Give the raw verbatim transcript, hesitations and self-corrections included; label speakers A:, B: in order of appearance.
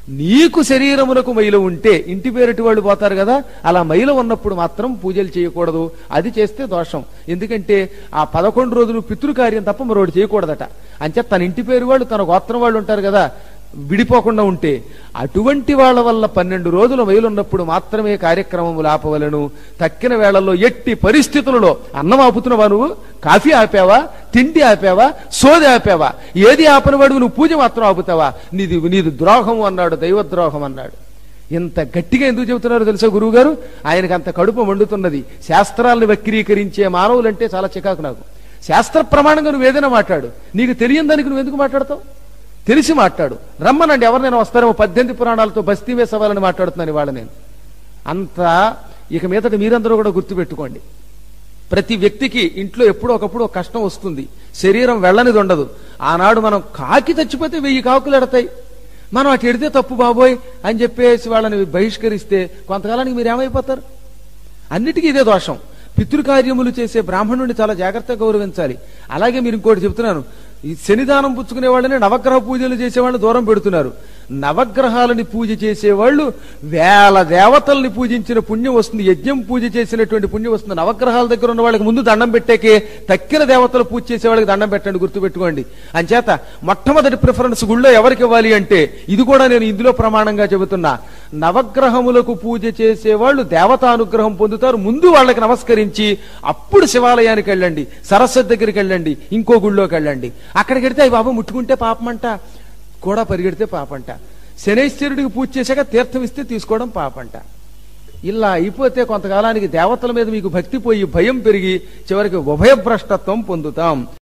A: నీకు శరీరమునకు మైలు ఉంటే ఇంటి పేరటి వాళ్ళు పోతారు కదా, అలా మైలు ఉన్నప్పుడు మాత్రం పూజలు చేయకూడదు. అది చేస్తే దోషం. ఎందుకంటే ఆ పదకొండు రోజులు పితృకార్యం తప్ప మరొకటి చేయకూడదట. అంచే తన ఇంటి పేరు వాళ్ళు, తన గోత్రం వాళ్ళు ఉంటారు కదా, విడిపోకుండా ఉంటే అటువంటి వాళ్ళ వల్ల పన్నెండు రోజుల మైలున్నప్పుడు మాత్రమే కార్యక్రమములు ఆపవలను. తక్కిన వేళల్లో ఎట్టి పరిస్థితులలో అన్నం ఆపుతున్నావా, నువ్వు కాఫీ ఆపావా, తిండి ఆపావా, సోది ఆపావా, ఏది ఆపనివాడు నువ్వు పూజ మాత్రం ఆపుతావా, నీది నీది ద్రోహం అన్నాడు, దైవద్రోహం అన్నాడు. ఇంత గట్టిగా ఎందుకు చెబుతున్నారో తెలుసా గురువు గారు? ఆయనకు అంత కడుపు మండుతున్నది. శాస్త్రాలను వక్రీకరించే మానవులంటే చాలా చికాకు నాకు. శాస్త్ర ప్రమాణంగా నువ్వు ఏదైనా మాట్లాడు, నీకు తెలియని దానికి నువ్వు ఎందుకు మాట్లాడతావు? తెలిసి మాట్లాడు. రమ్మనండి, ఎవరినైనా వస్తారేమో, పద్దెనిమిది పురాణాలతో బస్తీ వేసవాలని మాట్లాడుతున్నాను ఇవాళ నేను. అంతా ఇక మీదట మీరందరూ కూడా గుర్తుపెట్టుకోండి. ప్రతి వ్యక్తికి ఇంట్లో ఎప్పుడో ఒకప్పుడు ఒక కష్టం వస్తుంది. శరీరం వెళ్ళనిది ఉండదు. ఆనాడు మనం కాకి చచ్చిపోతే వెయ్యి కాకులు ఎడతాయి. మనం అటు ఎడితే తప్పు బాబోయ్ అని చెప్పేసి వాళ్ళని బహిష్కరిస్తే కొంతకాలానికి మీరు ఏమైపోతారు? అన్నిటికీ ఇదే దోషం. పితృకార్యములు చేసే బ్రాహ్మణుడిని చాలా జాగ్రత్తగా గౌరవించాలి. అలాగే మీరు ఇంకోటి చెప్తున్నాను, ఈ శనిదానం పుచ్చుకునే వాళ్ళని నవగ్రహ పూజలు చేసేవాళ్ళని దూరం పెడుతున్నారు. నవగ్రహాలని పూజ చేసేవాళ్ళు వేల దేవతల్ని పూజించిన పుణ్యం వస్తుంది, యజ్ఞం పూజ చేసినటువంటి పుణ్యం వస్తుంది. నవగ్రహాల దగ్గర ఉన్న వాళ్ళకి ముందు దండం పెట్టేకే తక్కిన దేవతలు పూజ చేసే వాళ్ళకి దండం పెట్టండి, గుర్తుపెట్టుకోండి. అంచేత మొట్టమొదటి ప్రిఫరెన్స్ గుళ్ళో ఎవరికి ఇవ్వాలి అంటే, ఇది కూడా నేను ఇందులో ప్రమాణంగా చెబుతున్నా, నవగ్రహములకు పూజ చేసేవాళ్ళు దేవతానుగ్రహం పొందుతారు. ముందు వాళ్ళకి నమస్కరించి అప్పుడు శివాలయానికి వెళ్ళండి, సరస్వతి దగ్గరికి వెళ్ళండి, ఇంకో గుళ్ళోకి వెళ్ళండి. అక్కడికి వెడితే అవి బాబు ముట్టుకుంటే పాపమంట, కూడా పరిగెడితే పాపంట. శనైశ్వరుడికి పూజ చేశాక తీర్థం ఇస్తే తీసుకోవడం పాపంట. ఇలా అయిపోతే కొంతకాలానికి దేవతల మీద మీకు భక్తి పోయి భయం పెరిగి చివరికి ఉభయభ్రష్టత్వం పొందుతాం.